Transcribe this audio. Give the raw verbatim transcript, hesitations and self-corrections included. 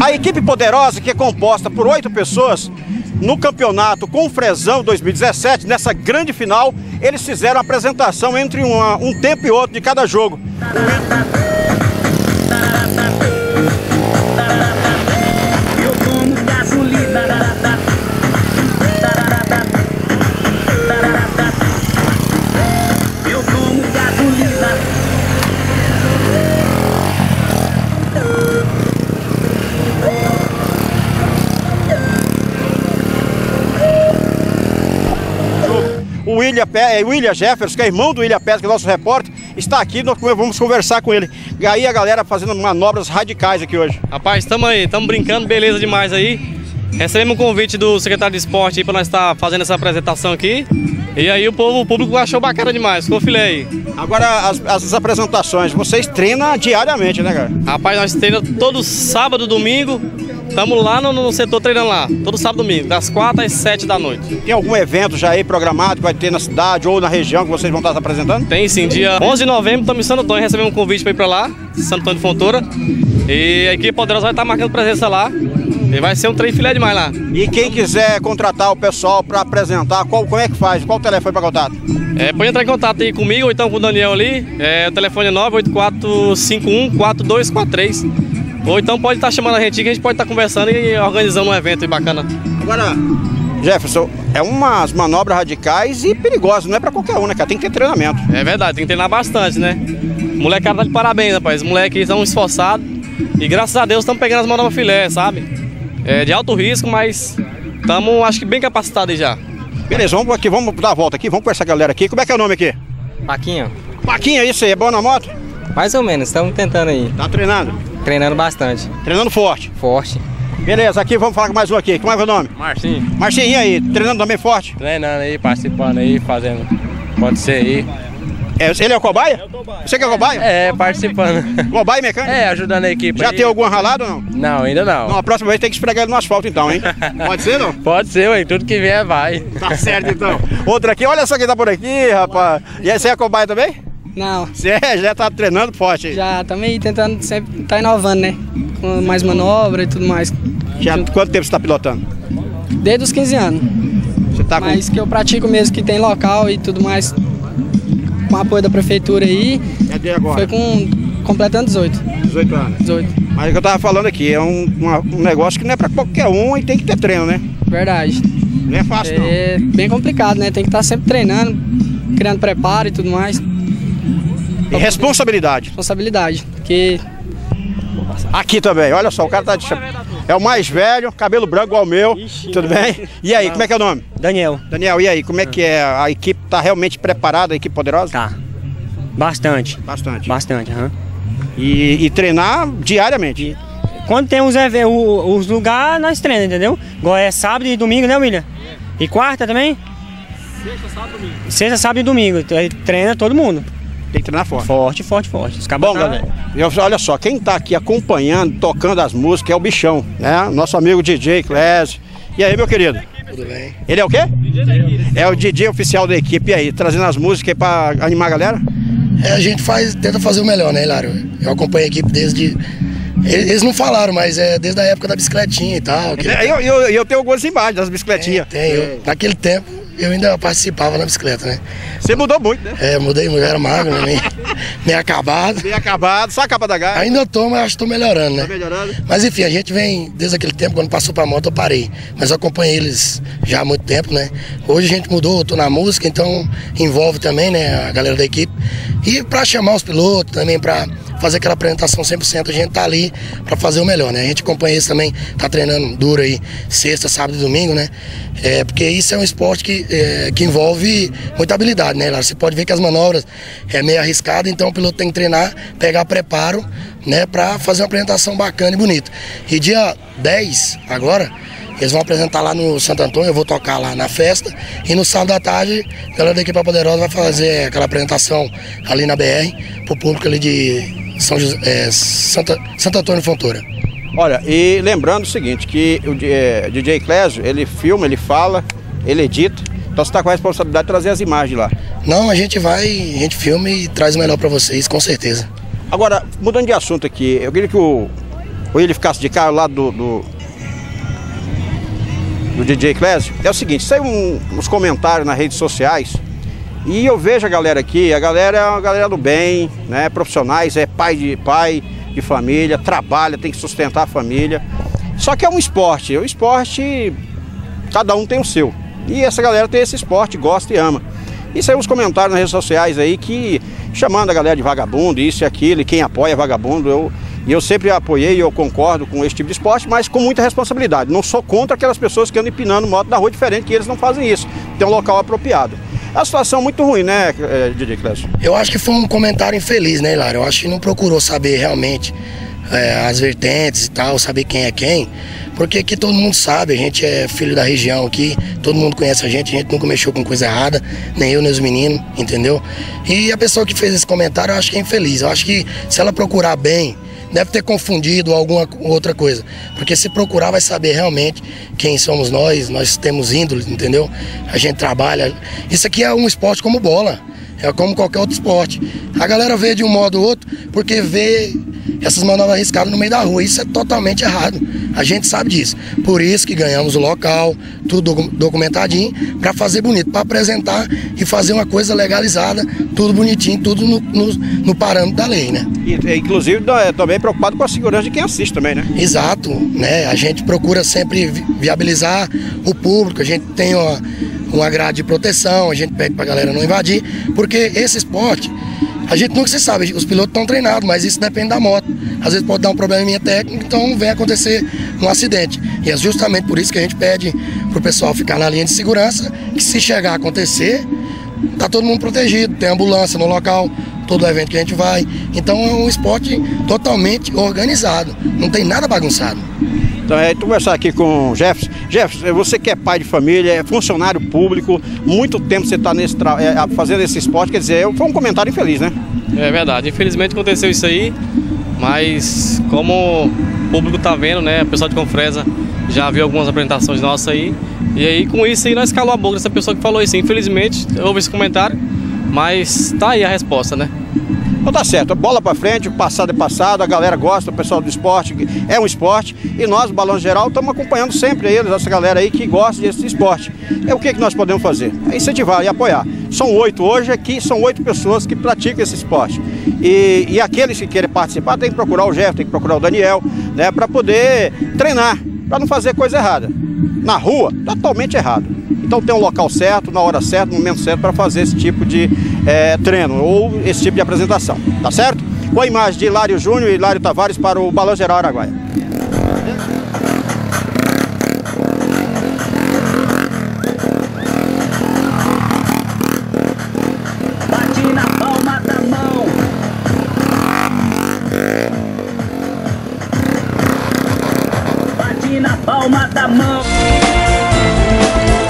A equipe poderosa, que é composta por oito pessoas, no campeonato Confrezão dois mil e dezessete, nessa grande final, eles fizeram a apresentação entre uma, um tempo e outro de cada jogo. O William, William Jefferson, que é irmão do William Pérez, que é nosso repórter, está aqui, nós vamos conversar com ele. E aí a galera fazendo manobras radicais aqui hoje. Rapaz, estamos aí, estamos brincando, beleza demais aí. Recebemos um convite do secretário de esporte para nós estar fazendo essa apresentação aqui. E aí o, povo, o público achou bacana demais, ficou filé aí. Agora, as, as apresentações, vocês treinam diariamente, né, cara? Rapaz, nós treinamos todo sábado, domingo. Estamos lá no, no setor treinando lá, todo sábado e domingo, das quatro às sete da noite. Tem algum evento já aí programado que vai ter na cidade ou na região que vocês vão estar se apresentando? Tem sim, dia onze de novembro estamos em Santo Antônio, recebemos um convite para ir para lá, Santo Antônio de Fontoura. E a equipe poderosa vai estar marcando presença lá. E vai ser um trem filé demais lá. E quem quiser contratar o pessoal para apresentar, qual, como é que faz? Qual o telefone para contato? É, pode entrar em contato aí comigo ou então com o Daniel ali. É, o telefone é nove oito quatro cinco um quatro dois quatro três. Ou então pode estar chamando a gente que a gente pode estar conversando e organizando um evento bacana. Agora, Jefferson, é umas manobras radicais e perigosas, não é para qualquer um, né, cara? Tem que ter treinamento. É verdade, tem que treinar bastante, né? Molecada tá de parabéns, rapaz. Os moleques são esforçados e graças a Deus estamos pegando as manobras filé, sabe? É de alto risco, mas estamos, acho que, bem capacitados aí já. Beleza, vamos aqui, vamos dar a volta aqui, vamos com essa galera aqui. Como é que é o nome aqui? Paquinha. Paquinha, isso aí, é bom na moto? Mais ou menos, estamos tentando aí. Tá treinando? Treinando bastante. Treinando forte? Forte. Beleza, aqui vamos falar com mais um aqui. Como é que é o nome? Marcinho. Marcinho, e aí? Treinando também forte? Treinando aí, participando aí, fazendo. Pode ser aí. É, ele é o cobaia? É o cobaia. Você que é o cobaia? É, participando. Cobaia mecânico? É, ajudando a equipe. Já aí. tem alguma ralada ou não? Não, ainda não. Não, a próxima vez tem que esfregar ele no asfalto então, hein? Pode ser, não? Pode ser, ué. Tudo que vier vai. Tá certo então. Outra aqui, olha só quem tá por aqui, rapaz. E aí, você é cobaia também? Não. Você é, já tá treinando forte aí? Já, também tentando sempre tá inovando, né? Com mais manobra e tudo mais. Já, quanto tempo você tá pilotando? Desde os quinze anos. Você tá com... Mas que eu pratico mesmo, que tem local e tudo mais. Com apoio da prefeitura aí. É de agora? Foi com completando dezoito. dezoito anos. dezoito. Mas o que eu tava falando aqui, é um, uma, um negócio que não é pra qualquer um e tem que ter treino, né? Verdade. Não é fácil, não. É bem complicado, né? Tem que estar sempre treinando, criando preparo e tudo mais. E responsabilidade. Responsabilidade, porque... Aqui também, olha só, o cara tá de... É o mais velho, cabelo branco igual o meu, Ixi, tudo bem? E aí, como é que é o nome? Daniel. Daniel, e aí, como é que é? A equipe tá realmente preparada, a equipe poderosa? Tá. Bastante. Bastante. Bastante, aham. Uhum. E, e treinar diariamente? E, quando tem os, os lugares, nós treinamos, entendeu? Igual é sábado e domingo, né, William? E quarta também? Sexta, sábado e domingo. Sexta, sábado e domingo. Treina todo mundo. Tem que treinar forte. Forte, forte, forte. Os Bom, galera, olha só, quem tá aqui acompanhando, tocando as músicas é o Bichão, né? Nosso amigo D J Clésio. E aí, meu querido? Tudo bem. Ele é o quê? D J da equipe. É o D J oficial da equipe. E aí, trazendo as músicas aí pra animar a galera? É, a gente faz, tenta fazer o melhor, né, Hilário? Eu acompanho a equipe desde... Eles não falaram, mas é desde a época da bicicletinha e tal. Que... Eu, eu, eu tenho algumas imagens das bicicletinhas. Tem, tem. Eu, naquele tempo eu ainda participava na bicicleta, né? Você mudou muito, né? É, mudei, eu era magro, né? meio, meio acabado. Meio acabado, só a capa da gaia. Ainda tô, mas acho que tô melhorando, né? Tá melhorando. Mas enfim, a gente vem, desde aquele tempo, quando passou pra moto, eu parei. Mas eu acompanhei eles já há muito tempo, né? Hoje a gente mudou, eu tô na música, então envolve também, né, a galera da equipe. E pra chamar os pilotos também, pra fazer aquela apresentação cem por cento, a gente tá ali pra fazer o melhor, né? A gente acompanha isso também, tá treinando duro aí, sexta, sábado e domingo, né? É, porque isso é um esporte que, é, que envolve muita habilidade, né? Você pode ver que as manobras é meio arriscado, então o piloto tem que treinar, pegar preparo, né? Pra fazer uma apresentação bacana e bonita. E dia dez, agora, eles vão apresentar lá no Santo Antônio, eu vou tocar lá na festa. E no sábado à tarde, a galera da equipe poderosa vai fazer aquela apresentação ali na B R, pro público ali de São José, é, Santa, Santo Antônio de Fontoura. Olha, e lembrando o seguinte, que o é, D J Clésio, ele filma, ele fala, ele edita, então você está com a responsabilidade de trazer as imagens lá. Não, a gente vai, a gente filma e traz o melhor para vocês, com certeza. Agora, mudando de assunto aqui, eu queria que o, ou ele ficasse de cara lá do, do, do D J Clésio, é o seguinte, saiu um, uns comentários nas redes sociais e eu vejo a galera aqui, a galera é uma galera do bem, né, profissionais, é pai de pai de família, trabalha, tem que sustentar a família, só que é um esporte, o esporte, cada um tem o seu, e essa galera tem esse esporte, gosta e ama. E saiu uns comentários nas redes sociais aí que chamando a galera de vagabundo, isso e aquilo, e quem apoia vagabundo, eu, e eu sempre apoiei e eu concordo com esse tipo de esporte, mas com muita responsabilidade. Não sou contra aquelas pessoas que andam empinando moto na rua diferente, que eles não fazem isso. Tem um local apropriado. É uma situação muito ruim, né, D J Clésio? Eu acho que foi um comentário infeliz, né, Hilário? Eu acho que não procurou saber realmente é, as vertentes e tal, saber quem é quem. Porque aqui todo mundo sabe, a gente é filho da região aqui, todo mundo conhece a gente, a gente nunca mexeu com coisa errada, nem eu, nem os meninos, entendeu? E a pessoa que fez esse comentário, eu acho que é infeliz. Eu acho que se ela procurar bem, deve ter confundido alguma outra coisa. Porque se procurar, vai saber realmente quem somos nós, nós temos índoles, entendeu? A gente trabalha. Isso aqui é um esporte como bola, é como qualquer outro esporte. A galera vê de um modo ou outro porque vê essas manobras arriscadas no meio da rua. Isso é totalmente errado. A gente sabe disso. Por isso que ganhamos o local, tudo documentadinho, para fazer bonito, para apresentar e fazer uma coisa legalizada, tudo bonitinho, tudo no, no, no parâmetro da lei, né? E, inclusive, também preocupado com a segurança de quem assiste também, né? Exato, né? A gente procura sempre viabilizar o público, a gente tem uma, uma grade de proteção, a gente pede pra galera não invadir, porque esse esporte, a gente nunca se sabe, os pilotos estão treinados, mas isso depende da moto. Às vezes pode dar um probleminha técnico, então vem acontecer um acidente. E é justamente por isso que a gente pede pro pessoal ficar na linha de segurança, que se chegar a acontecer, tá todo mundo protegido, tem ambulância no local, todo evento que a gente vai. Então é um esporte totalmente organizado, não tem nada bagunçado. Então é, tu conversar aqui com o Jefferson. Jefferson, você que é pai de família, é funcionário público, muito tempo você está nesse tra... é, fazendo esse esporte, quer dizer, foi um comentário infeliz, né? É verdade, infelizmente aconteceu isso aí, mas como o público tá vendo, né, o pessoal de Confresa já viu algumas apresentações nossas aí, e aí com isso aí nós calou a boca dessa pessoa que falou isso. Infelizmente, houve esse comentário, mas tá aí a resposta, né? Então tá certo, bola pra frente, o passado é passado, a galera gosta, o pessoal do esporte, é um esporte, e nós, do Balanço Geral, estamos acompanhando sempre eles, essa galera aí que gosta desse esporte. É o que, que nós podemos fazer? É incentivar e apoiar. São oito hoje aqui, são oito pessoas que praticam esse esporte. E, e aqueles que querem participar tem que procurar o Jeff, tem que procurar o Daniel, né, para poder treinar, para não fazer coisa errada. Na rua, totalmente errado. Então tem um local certo, na hora certa, no momento certo para fazer esse tipo de é, treino ou esse tipo de apresentação, tá certo? Com a imagem de Hilário Júnior e Hilário Tavares para o Balanço Geral Araguaia. Bate na palma da mão. Bate na palma da mão.